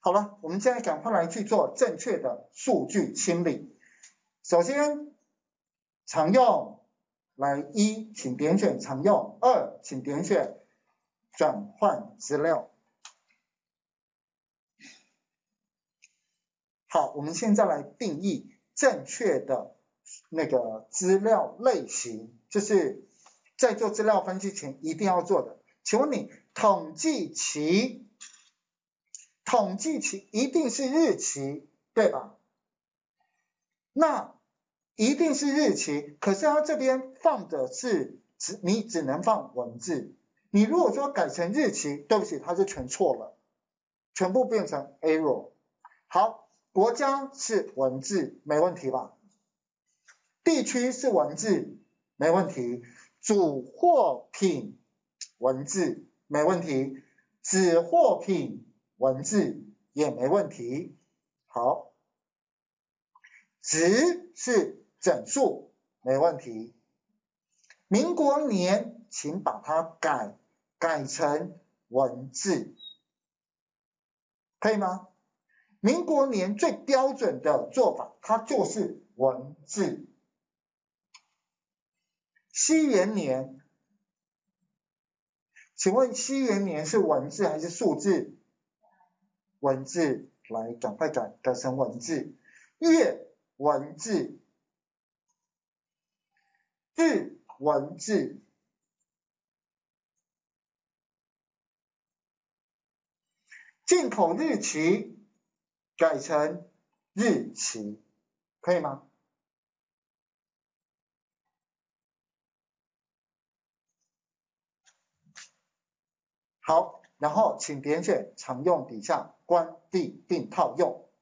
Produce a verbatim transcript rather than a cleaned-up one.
好了，我们现在赶快来去做正确的数据清理。首先，常用来一，请点选常用；二，请点选转换资料。好，我们现在来定义正确的那个资料类型，就是在做资料分析前一定要做的。请问你统计期，统计期一定是日期，对吧？那一定是日期，可是它这边放的是只你只能放文字。你如果说改成日期，对不起，它就全错了，全部变成 error。好，国家是文字，没问题吧？地区是文字，没问题。主货品文字没问题，子货品文字也没问题。好，值是整数，没问题。民国年，请把它改改成文字，可以吗？民国年最标准的做法，它就是文字。西元年，请问西元年是文字还是数字？文字，来赶快改改成文字。月文字，日文字，进口日期改成日期，可以吗？好，然后请点选常用底下关闭并套用。